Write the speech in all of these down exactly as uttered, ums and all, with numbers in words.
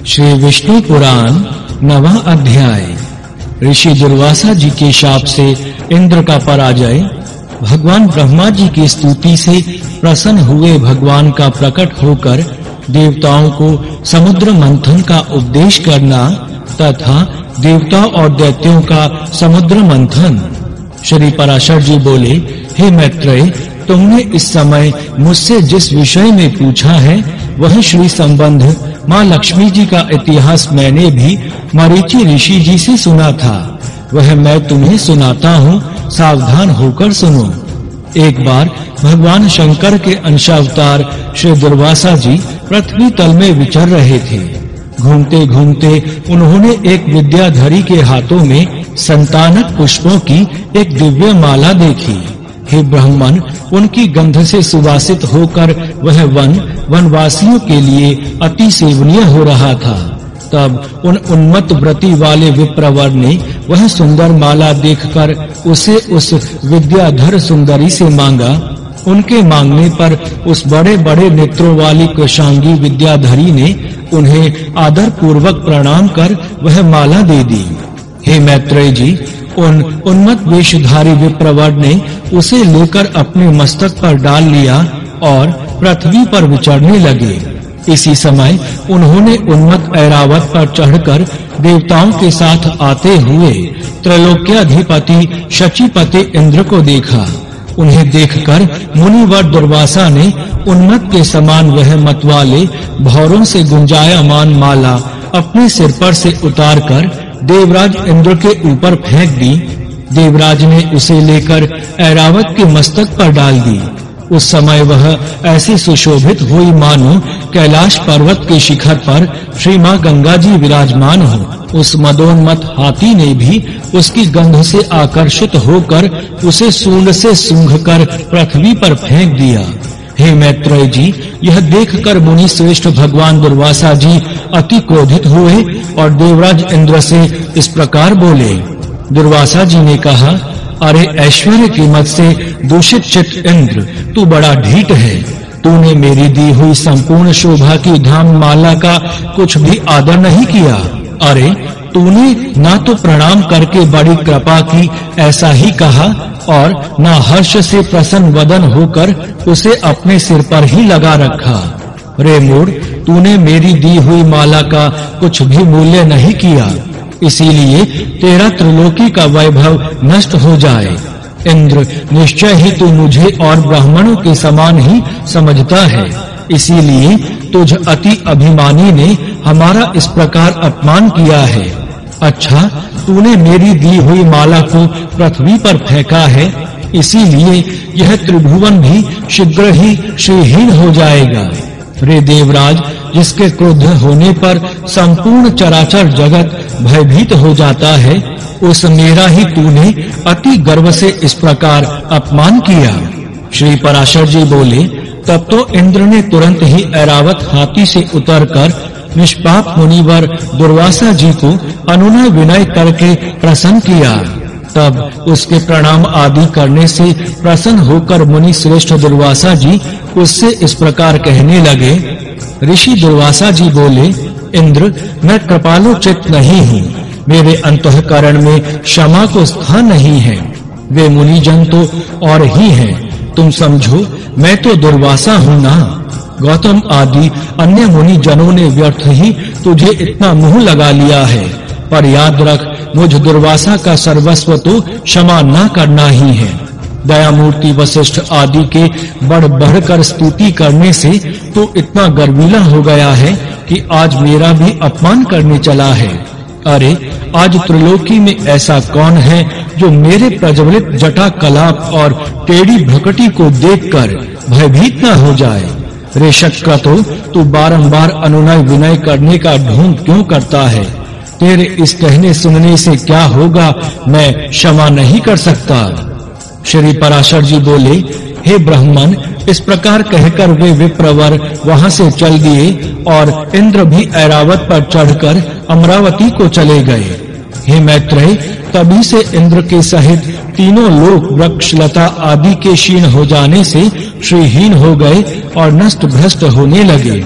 श्री विष्णु पुराण नवा अध्याय। ऋषि दुर्वासा जी के शाप से इंद्र का पराजय। भगवान ब्रह्मा जी की स्तुति से प्रसन्न हुए भगवान का प्रकट होकर देवताओं को समुद्र मंथन का उपदेश करना तथा देवताओं और दैत्यों का समुद्र मंथन। श्री पराशर जी बोले, हे मैत्रेय, तुमने इस समय मुझसे जिस विषय में पूछा है वह श्री संबंध मां लक्ष्मी जी का इतिहास मैंने भी मरीचि ऋषि जी से सुना था, वह मैं तुम्हें सुनाता हूँ, सावधान होकर सुनो। एक बार भगवान शंकर के अंशावतार श्री दुर्वासा जी पृथ्वी तल में विचर रहे थे। घूमते घूमते उन्होंने एक विद्याधरी के हाथों में संतानक पुष्पों की एक दिव्य माला देखी। हे ब्राह्मण, उनकी गंध से सुवासित होकर वह वन वनवासियों के लिए अति सेवनीय हो रहा था। तब उन उन्मत्त व्रति वाले विप्रवर ने वह सुंदर माला देखकर उसे उस विद्याधर सुंदरी से मांगा। उनके मांगने पर उस बड़े-बड़े नेत्रों वाली कृशांगी विद्याधरी ने उन्हें आदर पूर्वक प्रणाम कर वह माला दे दी। हे मैत्रेय जी, उन उन्मत्त वेशधारी विप्रवर ने उसे लेकर अपने मस्तक पर डाल लिया और पृथ्वी पर विचरने लगे। इसी समय उन्होंने उन्मत्त ऐरावत पर चढ़कर देवताओं के साथ आते हुए त्रैलोक्याधिपति शचीपति इंद्र को देखा। उन्हें देखकर मुनिवर दुर्वासा ने उन्मत्त के समान वह मतवाले भौरों से गुंजायमान माला अपने सिर पर से उतारकर देवराज इंद्र के ऊपर फेंक दी। देवराज ने उसे लेकर ऐरावत के मस्तक पर डाल दी। उस समय वह ऐसी सुशोभित हुई मानो कैलाश पर्वत के शिखर पर श्री मां गंगा जी विराजमान हो। उस मदोन्मत्त हाथी ने भी उसकी गंध से आकर्षित होकर उसे सूंड से सूंघकर पृथ्वी पर फेंक दिया। हे मैत्रेय जी, यह देखकर मुनि श्रेष्ठ भगवान दुर्वासा जी अति क्रोधित हुए और देवराज इंद्र से इस प्रकार बोले। दुर्वासा जी ने कहा, अरे ऐश्वर्य की मद से दूषित चित्त इंद्र, तू बड़ा ढीठ है। तूने मेरी दी हुई संपूर्ण शोभा की धाम माला का कुछ भी आदर नहीं किया। अरे तूने ना तो प्रणाम करके बड़ी कृपा की ऐसा ही कहा और ना हर्ष से प्रसन्न वदन होकर उसे अपने सिर पर ही लगा रखा। रे मूढ़, तूने मेरी दी हुई माला का कुछ भी मूल्य नहीं किया, इसीलिए तेरा त्रिलोकी का वैभव नष्ट हो जाए। इंद्र, निश्चय ही तू मुझे और ब्राह्मणों के समान ही समझता है, इसीलिए तुझ अति अभिमानी ने हमारा इस प्रकार अपमान किया है। अच्छा, तूने मेरी दी हुई माला को पृथ्वी पर फेंका है, इसीलिए यह त्रिभुवन भी शीघ्र ही श्रीहीन हो जाएगा। रे देवराज, जिसके क्रोध होने पर संपूर्ण चराचर जगत भयभीत हो जाता है, उस मेरा ही तूने अति गर्व से इस प्रकार अपमान किया। श्री पराशर जी बोले, तब तो इंद्र ने तुरंत ही ऐरावत हाथी से उतरकर निष्पाप मुनिवर दुर्वासा जी को अनुनय विनय करके प्रसन्न किया। तब उसके प्रणाम आदि करने से प्रसन्न होकर मुनि श्रेष्ठ दुर्वासा जी उससे इस प्रकार कहने लगे। ऋषि दुर्वासा जी बोले, इंद्र, मैं कृपालु चित्त नहीं हूँ, मेरे अंतःकरण में क्षमा को स्थान नहीं है। वे मुनि जन तो और ही हैं, तुम समझो मैं तो दुर्वासा हूँ ना। गौतम आदि अन्य मुनि जनों ने व्यर्थ ही तुझे इतना मुंह लगा लिया है, पर याद रख, मुझ दुर्वासा का सर्वस्व तो क्षमा न करना ही है। दयामूर्ति वशिष्ठ आदि के बढ़ बढ़कर स्तुति करने से तो इतना गर्वीला हो गया है कि आज मेरा भी अपमान करने चला है। अरे आज त्रिलोकी में ऐसा कौन है जो मेरे प्रज्वलित जटा कलाप और टेढ़ी भ्रकटी को देखकर भयभीत न हो जाए। रे शक्कतो, तू बारंबार अनुनय विनय करने का ढोंग क्यों करता है? तेरे इस कहने सुनने से क्या होगा, मैं क्षमा नहीं कर सकता। श्री पराशर जी बोले, हे ब्राह्मण, इस प्रकार कहकर वे विप्रवर वहां से चल दिए और इंद्र भी ऐरावत पर चढ़कर अमरावती को चले गए। हे मैत्रेय, तभी से इंद्र के सहित तीनों लोक वृक्ष लता आदि के क्षीण हो जाने से श्रीहीन हो गए और नष्ट भ्रष्ट होने लगे।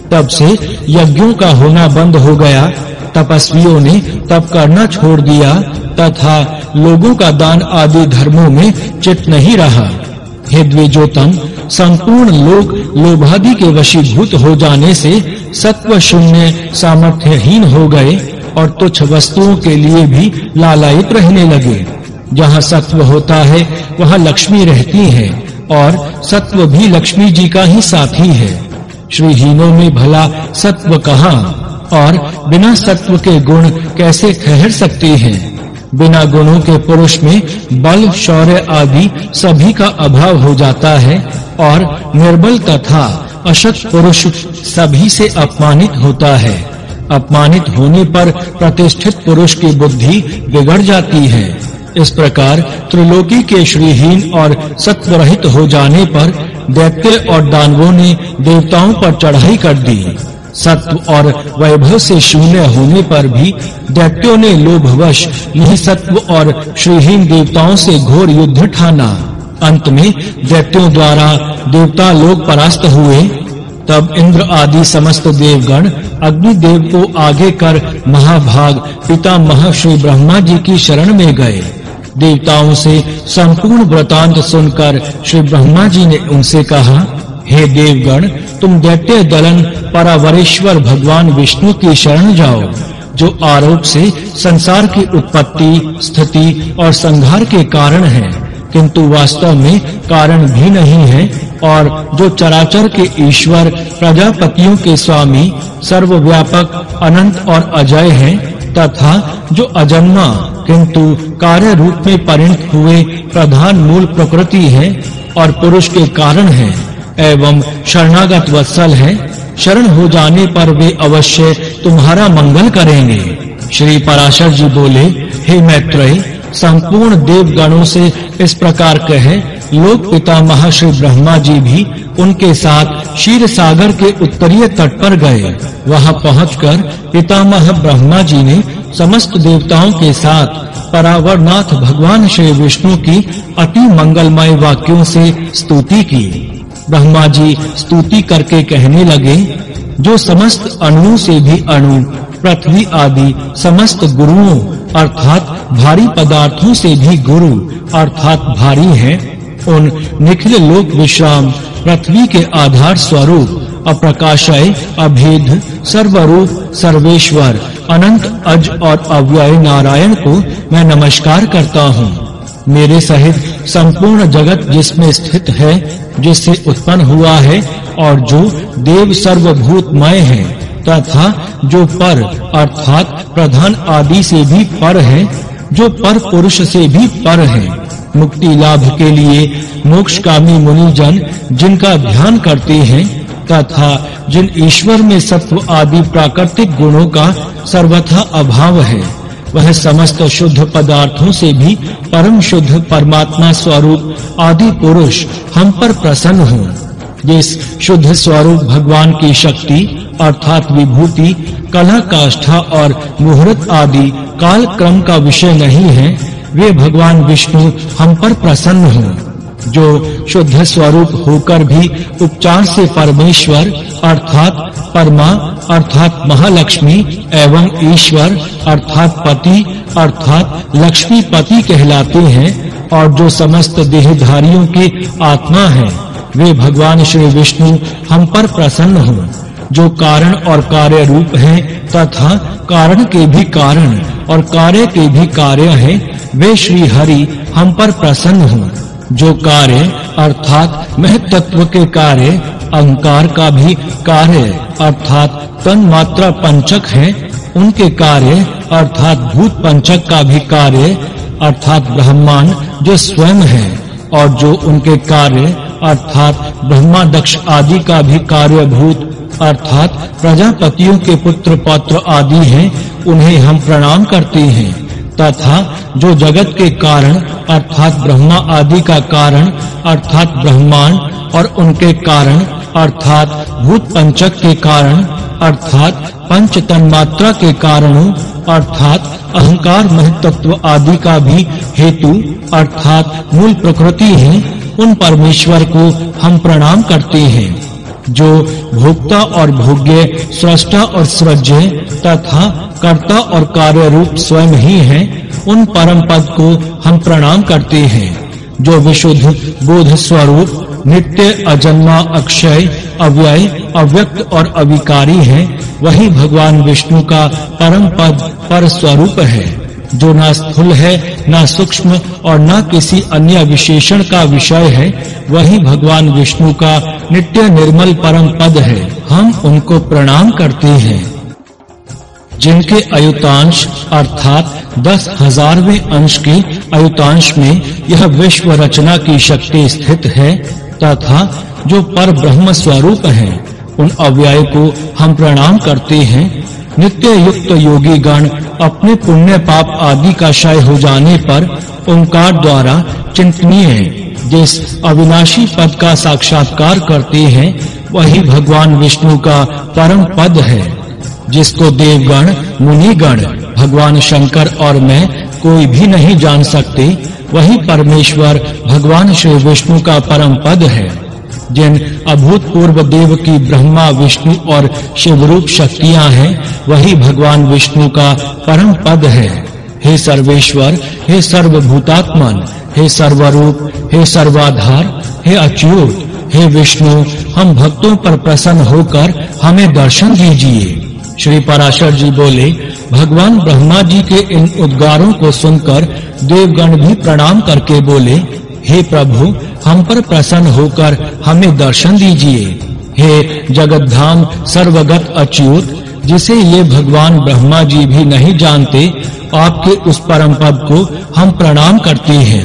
तब से यज्ञों का होना बंद हो गया, तपस्वियों ने तप करना छोड़ दिया तथा लोगों का दान आदि धर्मों में चित्त नहीं रहा। हे द्विजोतम, संपूर्ण लोग लोभादि के वशीभूत हो जाने से सत्व शून्य सामर्थ्यहीन हो गए और तुच्छ वस्तुओं के लिए भी लालायित रहने लगे। जहाँ सत्व होता है वहाँ लक्ष्मी रहती है और सत्व भी लक्ष्मी जी का ही साथी है। श्रीहीनों में भला सत्व कहाँ और बिना सत्व के गुण कैसे ठहर सकते हैं। बिना गुणों के पुरुष में बल, शौर्य आदि सभी का अभाव हो जाता है और निर्बल तथा अशक्त पुरुष सभी से अपमानित होता है। अपमानित होने पर प्रतिष्ठित पुरुष की बुद्धि बिगड़ जाती है। इस प्रकार त्रिलोकी के श्रीहीन और सत्वरहित हो जाने पर दैत्य और दानवों ने देवताओं पर चढ़ाई कर दी। सत्व और वैभव से शून्य होने पर भी दैत्यों ने लोभवश निःसत्व और श्रीहीन देवताओं से घोर युद्ध ठाना। अंत में दैत्यों द्वारा देवता लोग परास्त हुए। तब इंद्र आदि समस्त देवगण अग्निदेव को आगे कर महाभाग पितामह श्री ब्रह्मा जी की शरण में गए। देवताओं से संपूर्ण वृतांत सुनकर श्री ब्रह्मा जी ने उनसे कहा, हे देवगण, तुम दैत्य दलन परावरेश्वर भगवान विष्णु की शरण जाओ, जो आरोप से संसार की उत्पत्ति, स्थिति और संहार के कारण है, किंतु वास्तव में कारण भी नहीं है, और जो चराचर के ईश्वर, प्रजापतियों के स्वामी, सर्वव्यापक, अनंत और अजय हैं, तथा जो अजन्मा किंतु कार्य रूप में परिणत हुए प्रधान मूल प्रकृति है और पुरुष के कारण है एवं शरणागत वत्सल है। शरण हो जाने पर वे अवश्य तुम्हारा मंगल करेंगे। श्री पराशर जी बोले, हे मैत्रेय, संपूर्ण देवगणों से इस प्रकार कहे, लोक पितामह श्री ब्रह्मा जी भी उनके साथ क्षीर सागर के उत्तरीय तट पर गए। वहां पहुंचकर पितामह ब्रह्मा जी ने समस्त देवताओं के साथ परावरनाथ भगवान श्री विष्णु की अति मंगलमय वाक्यों से स्तुति की। ब्रह्मा जी स्तुति करके कहने लगे, जो समस्त अणुओं से भी अणु, पृथ्वी आदि समस्त गुरुओं अर्थात भारी पदार्थों से भी गुरु अर्थात भारी हैं, उन निखिल लोक विश्राम पृथ्वी के आधार स्वरूप अप्रकाशय, अभेद, सर्वरूप, सर्वेश्वर, अनंत, अज और अव्यय नारायण को मैं नमस्कार करता हूँ। मेरे सहित संपूर्ण जगत जिसमें स्थित है, जिससे उत्पन्न हुआ है और जो देव सर्वभूतमय है, तथा जो पर अर्थात प्रधान आदि से भी पर है, जो पर पुरुष से भी पर है, मुक्ति लाभ के लिए मोक्षकामी मुनि जन जिनका ध्यान करते हैं, तथा जिन ईश्वर में सत्व आदि प्राकृतिक गुणों का सर्वथा अभाव है, वह समस्त शुद्ध पदार्थों से भी परम शुद्ध परमात्मा स्वरूप आदि पुरुष हम पर प्रसन्न हो। जिस शुद्ध स्वरूप भगवान की शक्ति अर्थात विभूति, कला, काष्ठा और मुहूर्त आदि काल क्रम का विषय नहीं है, वे भगवान विष्णु हम पर प्रसन्न हो। जो शुद्ध स्वरूप होकर भी उपचार से परमेश्वर अर्थात परमा अर्थात महालक्ष्मी एवं ईश्वर अर्थात पति अर्थात लक्ष्मीपति कहलाते हैं, और जो समस्त देहधारियों के आत्मा हैं, वे भगवान श्री विष्णु हम पर प्रसन्न हो। जो कारण और कार्य रूप हैं तथा कारण के भी कारण और कार्य के भी कार्य हैं, वे श्री हरि हम पर प्रसन्न हो। जो कार्य अर्थात महत्त्व के कार्य, अहंकार का भी कार्य अर्थात तन मात्रा पंचक है, उनके कार्य अर्थात भूत पंचक का भी कार्य अर्थात ब्रह्मांड जो स्वयं है, और जो उनके कार्य अर्थात ब्रह्मादक्ष आदि का भी कार्यभूत अर्थात प्रजापतियों के पुत्र पौत्र आदि हैं, उन्हें हम प्रणाम करते हैं। तथा जो जगत के कारण अर्थात ब्रह्मा आदि का कारण अर्थात ब्रह्मांड और उनके कारण अर्थात भूत पंचक के कारण अर्थात पंच तन्मात्रा के कारणों अर्थात अहंकार महत्त्व आदि का भी हेतु अर्थात मूल प्रकृति है, उन परमेश्वर को हम प्रणाम करते हैं। जो भोक्ता और भोग्य, स्रष्टा और सृज्य तथा कर्ता और कार्य रूप स्वयं ही हैं, उन परम पद को हम प्रणाम करते हैं। जो विशुद्ध बोध स्वरूप, नित्य, अजन्मा, अक्षय, अव्यय, अव्यक्त और अविकारी है, वही भगवान विष्णु का परम पद पर स्वरूप है। जो ना स्थूल है, ना सूक्ष्म और ना किसी अन्य विशेषण का विषय है, वही भगवान विष्णु का नित्य निर्मल परम पद है। हम उनको प्रणाम करते हैं। जिनके अयुतांश अर्थात दस हजारवें अंश के अयुतांश में यह विश्व रचना की शक्ति स्थित है तथा जो पर ब्रह्म स्वरूप है, उन अव्यय को हम प्रणाम करते हैं। नित्य युक्त योगी गण अपने पुण्य पाप आदि का क्षय हो जाने पर ओंकार द्वारा चिंतनीय जिस अविनाशी पद का साक्षात्कार करते हैं, वही भगवान विष्णु का परम पद है। जिसको देवगण, मुनिगण, भगवान शंकर और मैं कोई भी नहीं जान सकते, वही परमेश्वर भगवान श्री विष्णु का परम पद है। जिन अभूतपूर्व देव की ब्रह्मा, विष्णु और शिव रूप शक्तियां हैं, वही भगवान विष्णु का परम पद है। हे सर्वेश्वर, हे सर्वभूतात्मन, हे सर्वरूप, हे सर्वाधार, हे अच्युत, हे विष्णु, हम भक्तों पर प्रसन्न होकर हमें दर्शन दीजिए। श्री पराशर जी बोले, भगवान ब्रह्मा जी के इन उद्गारों को सुनकर देवगण भी प्रणाम करके बोले, हे प्रभु, हम पर प्रसन्न होकर हमें दर्शन दीजिए। हे जगतधाम सर्वगत अच्युत, जिसे ये भगवान ब्रह्मा जी भी नहीं जानते, आपके उस परम पद को हम प्रणाम करते हैं।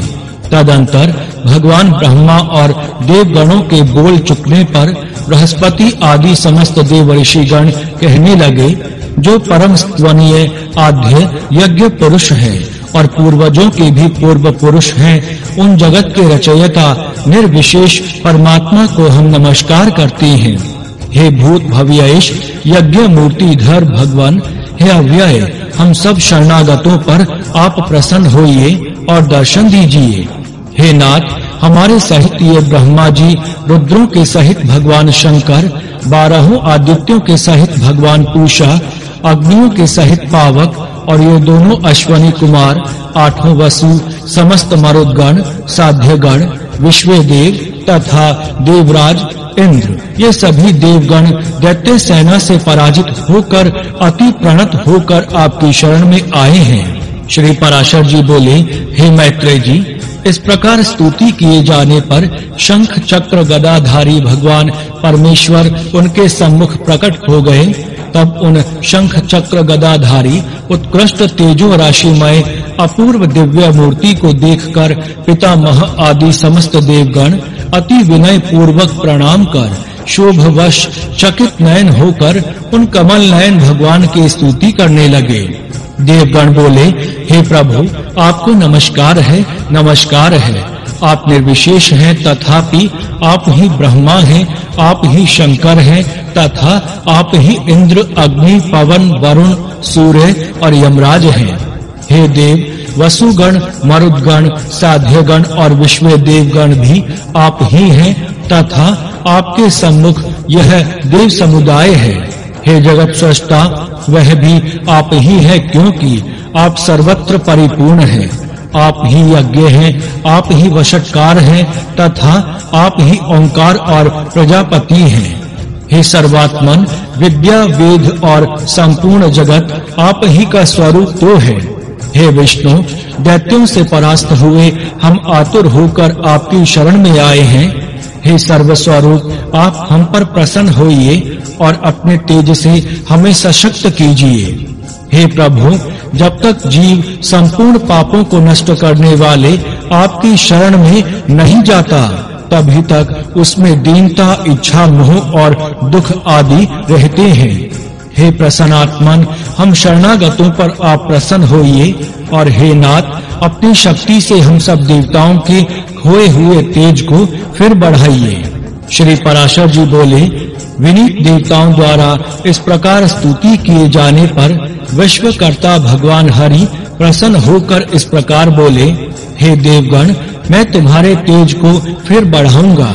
तदंतर भगवान ब्रह्मा और देवगणों के बोल चुकने पर बृहस्पति आदि समस्त देव ऋषिगण कहने लगे, जो परम स्तवनीय आद्य यज्ञ पुरुष है और पूर्वजों के भी पूर्व पुरुष हैं, उन जगत के रचयिता निर्विशेष परमात्मा को हम नमस्कार करते हैं। हे भूत भव्येश यज्ञ मूर्तिधर भगवान, हे अव्यय, हम सब शरणागतों पर आप प्रसन्न होइए और दर्शन दीजिए। हे नाथ, हमारे सहित ये ब्रह्मा जी, रुद्रों के सहित भगवान शंकर, बारहों आदित्यों के सहित भगवान पूषा, अग्नियों के सहित पावक और ये दोनों अश्वनी कुमार, आठों वसु, समस्त मरुदगण, साध्यगण, विश्वदेव तथा देवराज इंद्र, ये सभी देवगण दैत्य सेना से पराजित होकर अति प्रणत होकर आपकी शरण में आए हैं। श्री पराशर जी बोले, हे मैत्रेय जी, इस प्रकार स्तुति किए जाने पर शंख चक्र गदाधारी भगवान परमेश्वर उनके सम्मुख प्रकट हो गए। तब उन शंख चक्र गदाधारी उत्कृष्ट तेजो राशिमय अपूर्व दिव्य मूर्ति को देखकर पितामह आदि समस्त देवगण अति विनय पूर्वक प्रणाम कर शोभवश चकित नयन होकर उन कमल नयन भगवान की स्तुति करने लगे। देवगण बोले, हे प्रभु, आपको नमस्कार है, नमस्कार है। आप निर्विशेष हैं, तथापि आप ही ब्रह्मा हैं, आप ही शंकर हैं, तथा आप ही इंद्र, अग्नि, पवन, वरुण, सूर्य और यमराज हैं। हे देव, वसुगण, मरुदगण, साध्यगण और विश्व देवगण भी आप ही हैं, तथा आपके सम्मुख यह देव समुदाय है। हे जगत सृष्टा, वह भी आप ही है, क्योंकि आप सर्वत्र परिपूर्ण हैं। आप ही यज्ञ हैं, आप ही वशटकार हैं, तथा आप ही ओंकार और प्रजापति हैं। हे सर्वात्मन, विद्या, वेद और संपूर्ण जगत आप ही का स्वरूप तो है। हे विष्णु, दैत्यों से परास्त हुए हम आतुर होकर आपकी शरण में आए हैं। हे सर्वस्वरूप, आप हम पर प्रसन्न होइए और अपने तेज से हमें सशक्त कीजिए। हे प्रभु, जब तक जीव संपूर्ण पापों को नष्ट करने वाले आपकी शरण में नहीं जाता, तभी तक उसमें दीनता, इच्छा, मोह और दुख आदि रहते हैं। हे प्रसन्नात्मन, हम शरणागतों पर आप प्रसन्न होइए और हे नाथ, अपनी शक्ति से हम सब देवताओं के खोए हुए तेज को फिर बढ़ाइए। श्री पराशर जी बोले, विनीत देवताओं द्वारा इस प्रकार स्तुति किए जाने पर विश्वकर्ता भगवान हरि प्रसन्न होकर इस प्रकार बोले, हे देवगण, मैं तुम्हारे तेज को फिर बढ़ाऊंगा।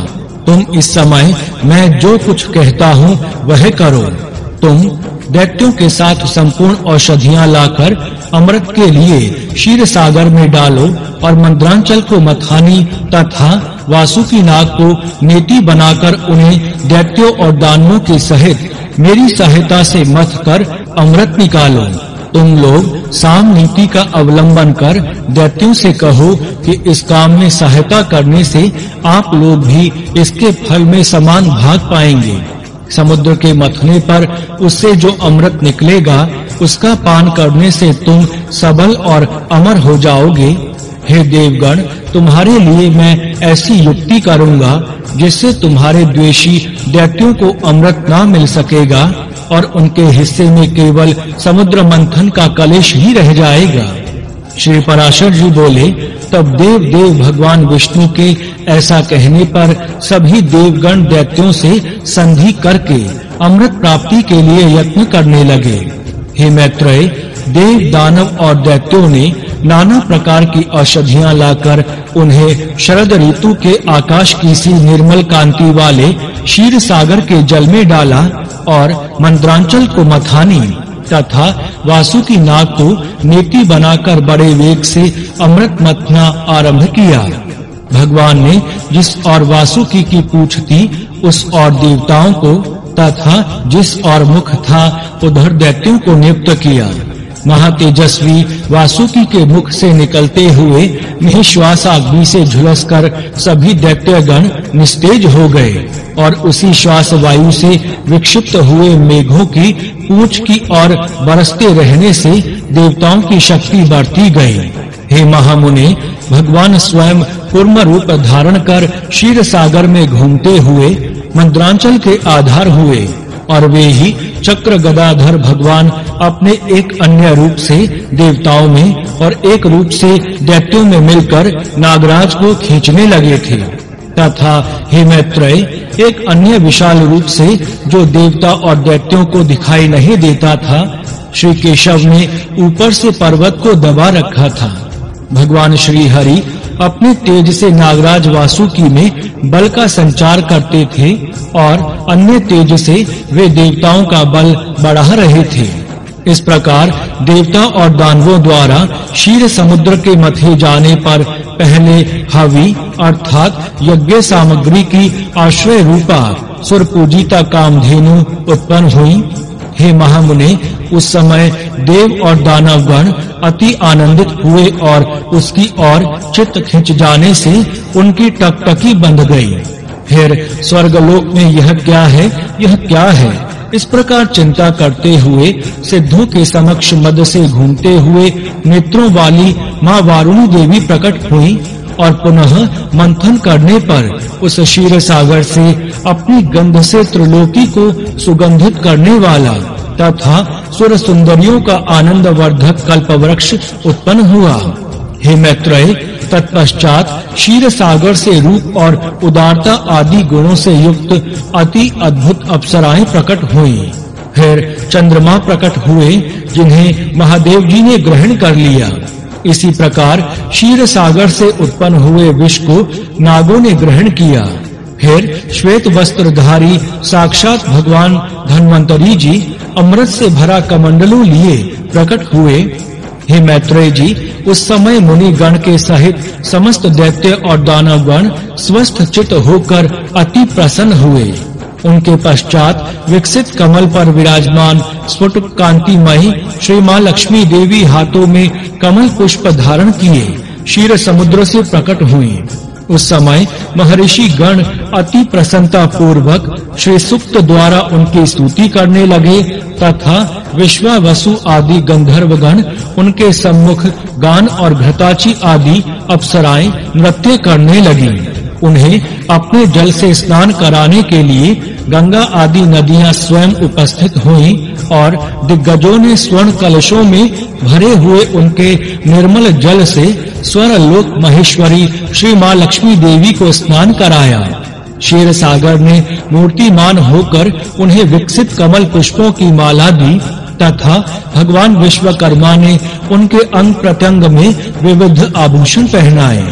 तुम इस समय मैं जो कुछ कहता हूँ वह करो। तुम दैत्यों के साथ संपूर्ण औषधियां लाकर अमृत के लिए क्षीर सागर में डालो और मंद्रांचल को मथानी तथा वासुकी नाग को नेति बनाकर उन्हें दैत्यों और दानवों के सहित मेरी सहायता से मथ कर अमृत निकालो। तुम लोग साम नीति का अवलंबन कर दैत्यों से कहो कि इस काम में सहायता करने से आप लोग भी इसके फल में समान भाग पाएंगे। समुद्र के मथने पर उससे जो अमृत निकलेगा उसका पान करने से तुम सबल और अमर हो जाओगे। हे देवगण, तुम्हारे लिए मैं ऐसी युक्ति करूंगा जिससे तुम्हारे द्वेषी दैत्यों को अमृत ना मिल सकेगा और उनके हिस्से में केवल समुद्र मंथन का कलेश ही रह जाएगा। श्री पराशर जी बोले, तब देव देव भगवान विष्णु के ऐसा कहने पर सभी देवगण दैत्यों से संधि करके अमृत प्राप्ति के लिए यत्न करने लगे। हे मैत्रेय, देव दानव और दैत्यों ने नाना प्रकार की औषधियां लाकर उन्हें शरद ऋतु के आकाश की सी निर्मल कांति वाले क्षीर सागर के जल में डाला और मंद्रांचल को मथानी तथा वासुकी नाग को नेति बनाकर बड़े वेग से अमृत मथना आरंभ किया। भगवान ने जिस और वासुकी की पूंछ थी उस और देवताओं को तथा जिस और मुख था उधर दैत्यों को नियुक्त किया। महातेजस्वी वासुकी के मुख से निकलते हुए निःश्वास अग्नि से झुलसकर सभी दैत्यगण निस्तेज हो गए और उसी श्वास वायु से विक्षिप्त हुए मेघों की पूंछ की ओर बरसते रहने से देवताओं की शक्ति बढ़ती गई। हे महामुने, भगवान स्वयं कूर्म रूप धारण कर क्षीर सागर में घूमते हुए मंद्रांचल के आधार हुए और वे ही चक्र गदाधर भगवान अपने एक अन्य रूप से देवताओं में और एक रूप से दैत्यों में मिलकर नागराज को खींचने लगे थे। तथा हे मैत्रेय, एक अन्य विशाल रूप से जो देवता और दैत्यों को दिखाई नहीं देता था, श्री केशव ने ऊपर से पर्वत को दबा रखा था। भगवान श्री हरि अपने तेज से नागराज वासुकी में बल का संचार करते थे और अन्य तेज से वे देवताओं का बल बढ़ा रहे थे। इस प्रकार देवता और दानवों द्वारा क्षीर समुद्र के मथे जाने पर पहले हवि अर्थात यज्ञ सामग्री की आश्रय रूपा सुर पूजिता कामधेनु उत्पन्न हुई। हे महामुने, उस समय देव और दानवगण अति आनंदित हुए और उसकी ओर चित्त खिंच जाने से उनकी टकटकी बंध गई। फिर स्वर्गलोक में यह क्या है, यह क्या है, इस प्रकार चिंता करते हुए सिद्धों के समक्ष मद से घूमते हुए नेत्रों वाली मां वारुणी देवी प्रकट हुई और पुनः मंथन करने पर उस क्षीर सागर से अपनी गंध से त्रिलोकी को सुगंधित करने वाला तथा सुर सुंदरियों का आनंद वर्धक कल्पवृक्ष उत्पन्न हुआ। हे मैत्रेय, तत्पश्चात क्षीर सागर से रूप और उदारता आदि गुणों से युक्त अति अद्भुत अप्सराएं प्रकट हुईं। फिर चंद्रमा प्रकट हुए जिन्हें महादेव जी ने ग्रहण कर लिया। इसी प्रकार क्षीर सागर से उत्पन्न हुए विष को नागों ने ग्रहण किया। फिर श्वेत वस्त्रधारी साक्षात भगवान धन्वंतरी जी अमृत से भरा कमंडलू लिए प्रकट हुए। हे मैत्रेय जी, उस समय मुनि गण के सहित समस्त दैत्य और दानवगण स्वस्थ चित्त होकर अति प्रसन्न हुए। उनके पश्चात विकसित कमल पर विराजमान स्फुट कांतिमयी श्री मां लक्ष्मी देवी हाथों में कमल पुष्प धारण किए क्षीर समुद्र से प्रकट हुई। उस समय महर्षि गण अति प्रसन्नता पूर्वक श्री सूक्त द्वारा उनकी स्तुति करने लगे तथा विश्वावसु आदि गंधर्व गण उनके सम्मुख गान और घृताची आदि अप्सराएं नृत्य करने लगी। उन्हें अपने जल से स्नान कराने के लिए गंगा आदि नदियां स्वयं उपस्थित हुईं और दिग्गजों ने स्वर्ण कलशों में भरे हुए उनके निर्मल जल से स्वर लोक महेश्वरी श्री मां लक्ष्मी देवी को स्नान कराया। क्षीर सागर ने मूर्तिमान होकर उन्हें विकसित कमल पुष्पों की माला दी तथा भगवान विश्वकर्मा ने उनके अंग प्रत्यंग में विविध आभूषण पहनाए।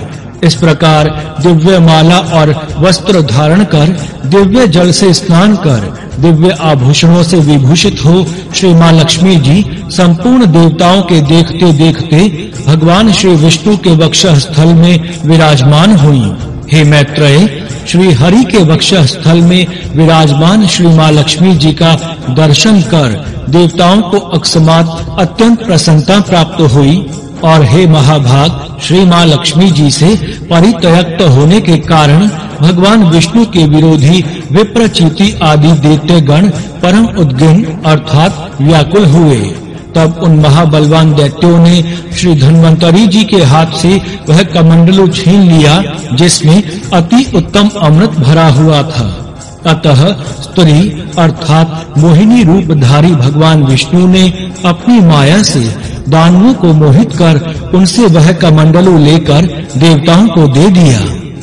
इस प्रकार दिव्य माला और वस्त्र धारण कर, दिव्य जल से स्नान कर, दिव्य आभूषणों से विभूषित हो श्री मां लक्ष्मी जी संपूर्ण देवताओं के देखते देखते भगवान श्री विष्णु के वक्षः स्थल में विराजमान हुई। हे मैत्रेय, श्री हरि के वक्षः स्थल में विराजमान श्री मां लक्ष्मी जी का दर्शन कर देवताओं को अकस्मात अत्यंत प्रसन्नता प्राप्त हुई। और हे महाभाग, श्री मां लक्ष्मी जी से परित्यक्त होने के कारण भगवान विष्णु के विरोधी विप्रचिति आदि दैत्य गण परम उद्गिन्न अर्थात व्याकुल हुए। तब उन महाबलवान दैत्यों ने श्री धन्वंतरी जी के हाथ से वह कमंडलू छीन लिया जिसमें अति उत्तम अमृत भरा हुआ था। अतः स्त्री अर्थात मोहिनी रूपधारी भगवान विष्णु ने अपनी माया से दानवों को मोहित कर उनसे वह कमंडलू लेकर देवताओं को दे दिया।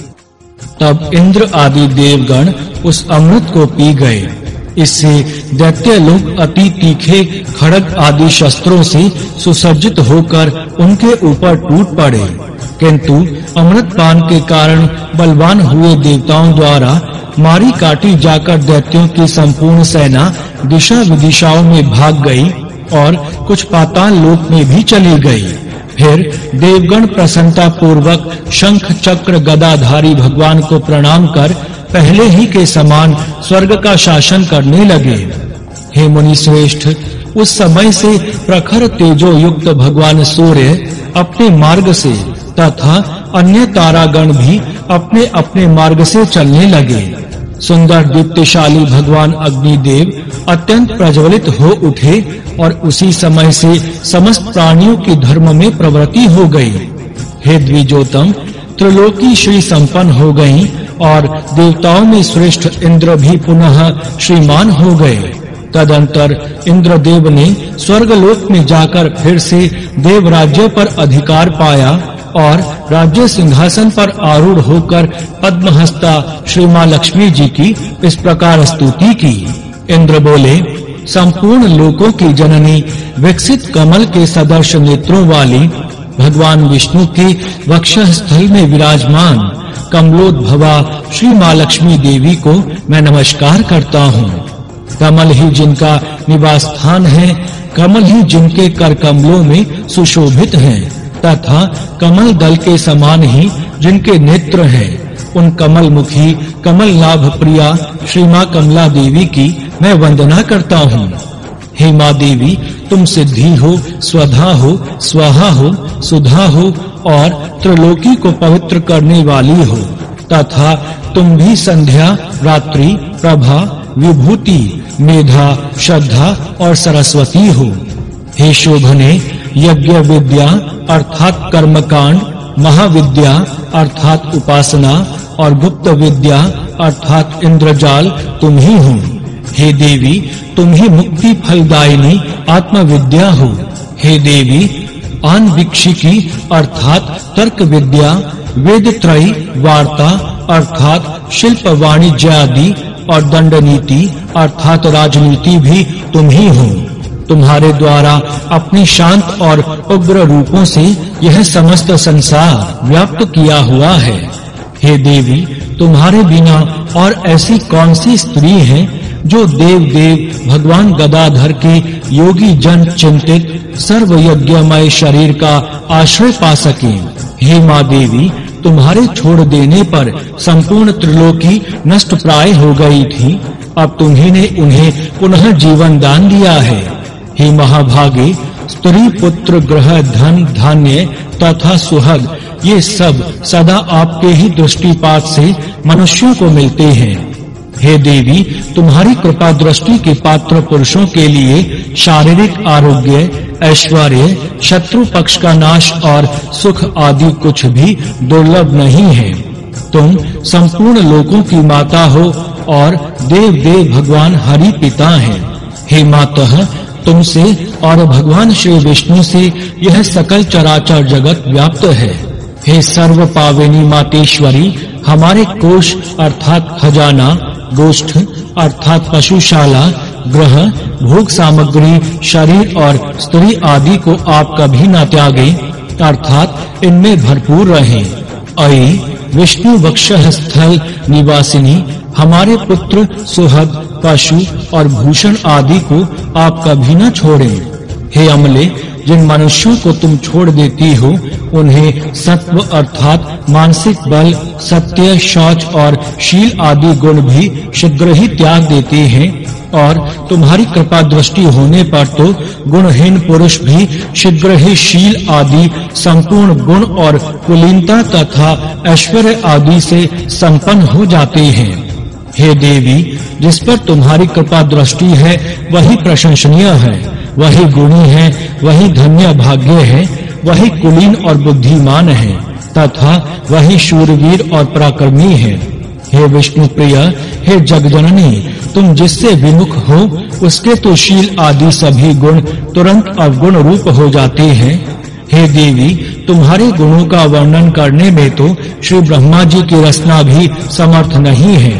तब इंद्र आदि देवगण उस अमृत को पी गए। इससे दैत्य लोग अति तीखे खड्ग आदि शस्त्रों से सुसज्जित होकर उनके ऊपर टूट पड़े, किंतु अमृत पान के कारण बलवान हुए देवताओं द्वारा मारी काटी जाकर दैत्यों की संपूर्ण सेना दिशा विदिशाओं में भाग गई और कुछ पाताल लोक में भी चली गई। फिर देवगण प्रसन्नता पूर्वक शंख चक्र गदाधारी भगवान को प्रणाम कर पहले ही के समान स्वर्ग का शासन करने लगे। हे मुनि श्रेष्ठ, उस समय से प्रखर तेजो युक्त भगवान सूर्य अपने मार्ग से तथा अन्य तारागण भी अपने अपने मार्ग से चलने लगे। सुंदर दीप्तिशाली भगवान अग्निदेव अत्यंत प्रज्वलित हो उठे और उसी समय से समस्त प्राणियों की धर्म में प्रवृत्ति हो गई। हे द्विजोतम, त्रिलोकी श्री संपन्न हो गईं और देवताओं में श्रेष्ठ इंद्र भी पुनः श्रीमान हो गए। तदंतर इंद्रदेव ने स्वर्गलोक में जाकर फिर से देव राज्य पर अधिकार पाया और राज्य सिंहासन पर आरूढ़ होकर पद्महस्ता श्री मां लक्ष्मी जी की इस प्रकार स्तुति की। इंद्र बोले, संपूर्ण लोकों की जननी, विकसित कमल के सदर्श नेत्रों वाली भगवान विष्णु के वक्षः स्थल में विराजमान कमलोद्भवा श्री मां लक्ष्मी देवी को मैं नमस्कार करता हूँ। कमल ही जिनका निवास स्थान है, कमल ही जिनके कर कमलों में सुशोभित हैं तथा कमल दल के समान ही जिनके नेत्र हैं, उन कमल मुखी कमल लाभ प्रिया श्री मां कमला देवी की मैं वंदना करता हूँ। हे मां देवी, तुम सिद्धि हो, स्वधा हो, स्वाहा हो, सुधा हो और त्रिलोकी को पवित्र करने वाली हो तथा तुम भी संध्या, रात्रि, प्रभा, विभूति, मेधा, श्रद्धा और सरस्वती हो। हे शोभने, यज्ञ विद्या अर्थात कर्मकांड, महाविद्या अर्थात उपासना और गुप्त विद्या अर्थात इंद्रजाल तुम ही हो। हे देवी, तुम ही मुक्ति फलदायिनी आत्मविद्या हो। हे देवी, आन्वीक्षिकी अर्थात तर्क विद्या, वेद त्रयी, वार्ता अर्थात शिल्प वाणिज्य आदि और दंड नीति अर्थात राजनीति भी तुम ही हो। तुम्हारे द्वारा अपने शांत और उग्र रूपों से यह समस्त संसार व्याप्त किया हुआ है। हे देवी, तुम्हारे बिना और ऐसी कौन सी स्त्री है जो देव देव भगवान गदाधर के योगी जन चिंतित सर्व यज्ञमय शरीर का आश्रय पा सके। हे मां देवी, तुम्हारे छोड़ देने पर संपूर्ण त्रिलोकी नष्ट प्राय हो गई थी, अब तुम्ही ने उन्हें पुनः जीवन दान दिया है। हे महाभागे, स्त्री पुत्र ग्रह धन धान्य तथा सुहग ये सब सदा आपके ही दृष्टिपात से मनुष्यों को मिलते हैं। हे देवी, तुम्हारी कृपा दृष्टि के पात्र पुरुषों के लिए शारीरिक आरोग्य, ऐश्वर्य, शत्रु पक्ष का नाश और सुख आदि कुछ भी दुर्लभ नहीं है। तुम संपूर्ण लोकों की माता हो और देव देव भगवान हरि पिता हैं। हे मातः, तुमसे और भगवान श्री विष्णु से यह सकल चराचर जगत व्याप्त है। हे सर्व पावनी मातेश्वरी, हमारे कोष अर्थात खजाना, गोष्ठ अर्थात पशुशाला, ग्रह, भोग सामग्री, शरीर और स्त्री आदि को आप कभी न त्यागे अर्थात इनमें भरपूर रहें। अयि विष्णु वक्षः स्थल निवासिनी, हमारे पुत्र, सुहग, पशु और भूषण आदि को आप कभी न छोड़ें। हे अमले, जिन मनुष्यों को तुम छोड़ देती हो, उन्हें सत्व अर्थात मानसिक बल, सत्य, शौच और शील आदि गुण भी शीघ्र ही त्याग देते हैं, और तुम्हारी कृपा दृष्टि होने पर तो गुणहीन पुरुष भी शीघ्र ही शील आदि संपूर्ण गुण और कुलीनता तथा ऐश्वर्य आदि से संपन्न हो जाते हैं। हे देवी, जिस पर तुम्हारी कृपा दृष्टि है वही प्रशंसनीय है, वही गुणी है, वही धन्य भाग्य है, वही कुलीन और बुद्धिमान है तथा वही शूरवीर और पराक्रमी है। हे विष्णु प्रिय, हे जगजननी, तुम जिससे विमुख हो उसके तो शील आदि सभी गुण तुरंत अवगुण रूप हो जाते हैं। हे देवी, तुम्हारे गुणों का वर्णन करने में तो श्री ब्रह्मा जी की रचना भी समर्थ नहीं है,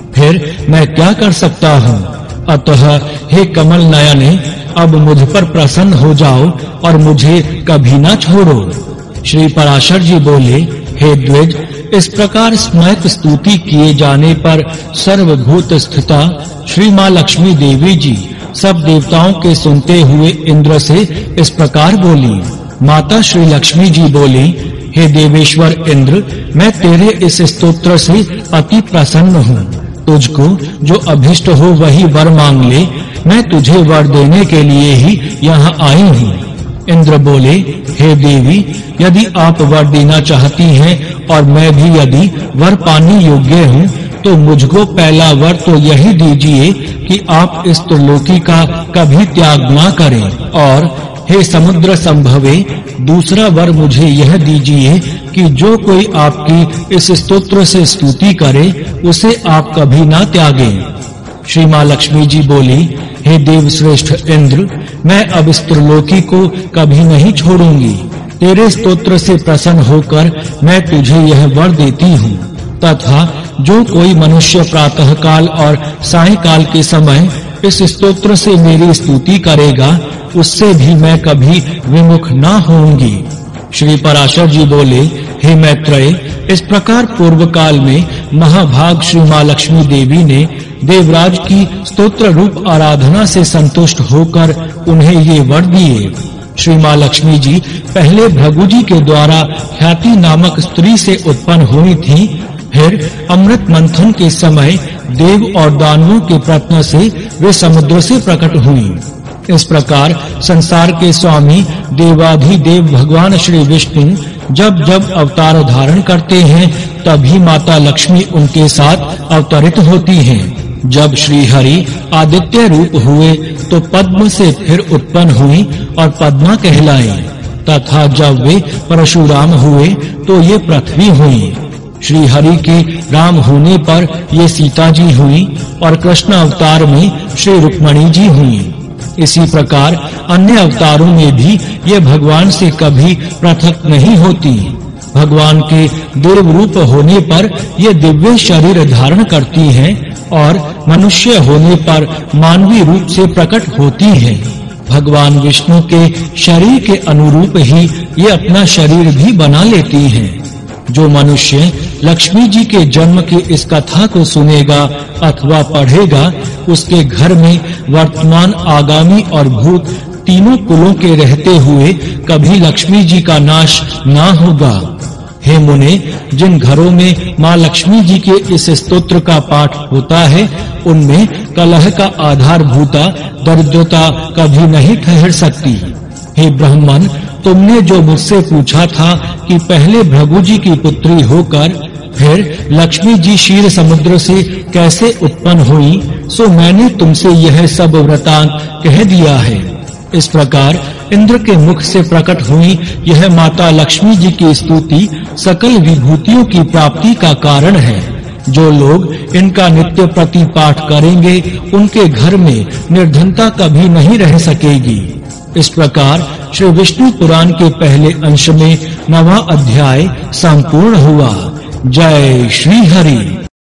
फिर मैं क्या कर सकता हूँ? अतः हे कमल नयने, अब मुझ पर प्रसन्न हो जाओ और मुझे कभी न छोड़ो। श्री पराशर जी बोले, हे द्विज, इस प्रकार स्मृत स्तुति किए जाने पर सर्वभूत स्थिता श्री मां लक्ष्मी देवी जी सब देवताओं के सुनते हुए इंद्र से इस प्रकार बोली। माता श्री लक्ष्मी जी बोली, हे देवेश्वर इंद्र, मैं तेरे इस स्तोत्र से अति प्रसन्न हूँ। तुझको जो अभिष्ट हो वही वर मांग ले, मैं तुझे वर देने के लिए ही यहाँ आई हूँ। इंद्र बोले, हे देवी, यदि आप वर देना चाहती हैं और मैं भी यदि वर पाने योग्य हूँ, तो मुझको पहला वर तो यही दीजिए कि आप इस त्रिलोकी का कभी त्याग ना करें, और हे समुद्र संभवे, दूसरा वर मुझे यह दीजिए कि जो कोई आपकी इस स्तोत्र से स्तुति करे उसे आप कभी ना त्यागें। श्री मां लक्ष्मी जी बोली, हे देव श्रेष्ठ इंद्र, मैं अब इस त्रिलोकी को कभी नहीं छोड़ूंगी। तेरे स्तोत्र से प्रसन्न होकर मैं तुझे यह वर देती हूँ, तथा जो कोई मनुष्य प्रातः काल और सायंकाल के समय इस स्तोत्र से मेरी स्तुति करेगा, उससे भी मैं कभी विमुख ना होऊंगी। श्री पराशर जी बोले, हे मैत्रेय, इस प्रकार पूर्व काल में महाभाग श्री मां लक्ष्मी देवी ने देवराज की स्तोत्र रूप आराधना से संतुष्ट होकर उन्हें ये वर दिए। श्री मां लक्ष्मी जी पहले भृगु जी के द्वारा ख्याति नामक स्त्री से उत्पन्न हुई थी, फिर अमृत मंथन के समय देव और दानवों के प्रयत्न से वे समुद्र से प्रकट हुई। इस प्रकार संसार के स्वामी देवाधिदेव भगवान श्री विष्णु जब जब अवतार धारण करते हैं, तभी माता लक्ष्मी उनके साथ अवतरित होती हैं। जब श्री हरि आदित्य रूप हुए तो पद्म से फिर उत्पन्न हुई और पद्मा कहलाई, तथा जब वे परशुराम हुए तो ये पृथ्वी हुई। श्री हरि के राम होने पर ये सीता जी हुई और कृष्ण अवतार में श्री रुक्मणी जी हुई। इसी प्रकार अन्य अवतारों में भी ये भगवान से कभी पृथक नहीं होती। भगवान के देव रूप होने पर ये दिव्य शरीर धारण करती हैं और मनुष्य होने पर मानवी रूप से प्रकट होती हैं। भगवान विष्णु के शरीर के अनुरूप ही ये अपना शरीर भी बना लेती हैं। जो मनुष्य लक्ष्मी जी के जन्म की इस कथा को सुनेगा अथवा पढ़ेगा, उसके घर में वर्तमान, आगामी और भूत तीनों कुलों के रहते हुए कभी लक्ष्मी जी का नाश ना होगा। हे मुने, जिन घरों में मां लक्ष्मी जी के इस स्तोत्र का पाठ होता है, उनमें कलह का आधारभूता दरिद्रता कभी नहीं ठहर सकती। हे ब्राह्मण, तुमने जो मुझसे पूछा था कि पहले भृगु जी की पुत्री होकर फिर लक्ष्मी जी क्षीर समुद्र से कैसे उत्पन्न हुई, सो मैंने तुमसे यह सब वृतांत कह दिया है। इस प्रकार इंद्र के मुख से प्रकट हुई यह माता लक्ष्मी जी की स्तुति सकल विभूतियों की प्राप्ति का कारण है। जो लोग इनका नित्य प्रति पाठ करेंगे, उनके घर में निर्धनता कभी नहीं रह सकेगी। इस प्रकार श्री विष्णु पुराण के पहले अंश में नवा अध्याय संपूर्ण हुआ। जय श्री हरि।